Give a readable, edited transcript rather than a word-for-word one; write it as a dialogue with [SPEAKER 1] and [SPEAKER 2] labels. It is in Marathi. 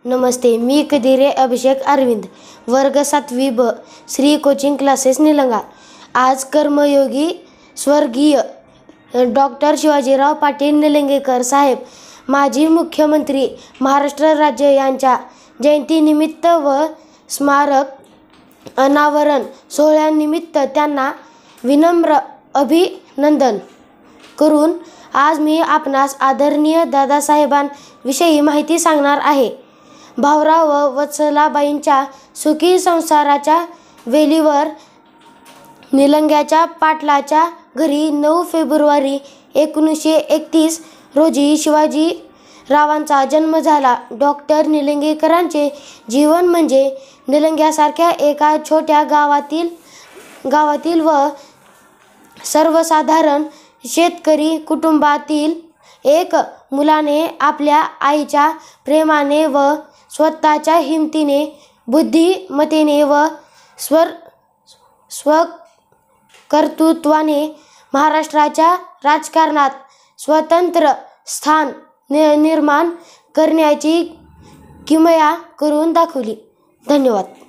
[SPEAKER 1] नमस्ते, मी कदिरे अभिषेक अरविंद, वर्ग 7वी ब, श्री कोचिंग क्लासेस निलंगा। आज कर्मयोगी स्वर्गीय डॉक्टर शिवाजीराव पाटील निलंगेकर साहेब, माजी मुख्यमंत्री महाराष्ट्र राज्य यांच्या जयंतीनिमित्त व स्मारक अनावरण सोहळ्यानिमित्त त्यांना विनम्र अभिनंदन करून आज मी आपणास आदरणीय दादासाहेबांविषयी माहिती सांगणार आहे। भाऊराव व वत्सलाबाईंच्या सुखी संसाराच्या वेलीवर निलंग्याच्या पाटलाच्या घरी 9 फेब्रुवारी 1931 रोजी शिवाजीरावांचा जन्म झाला। डॉक्टर निलंगेकरांचे जीवन म्हणजे निलंग्यासारख्या एका छोट्या गावातील व सर्वसाधारण शेतकरी कुटुंबातील एक मुलाने आपल्या आईच्या प्रेमाने व स्वतःच्या हिमतीने, बुद्धिमत्तेने व स्वकर्तृत्वाने महाराष्ट्राच्या राजकारणात स्वतंत्र स्थान निर्माण करण्याची किमया करून दाखवली। धन्यवाद।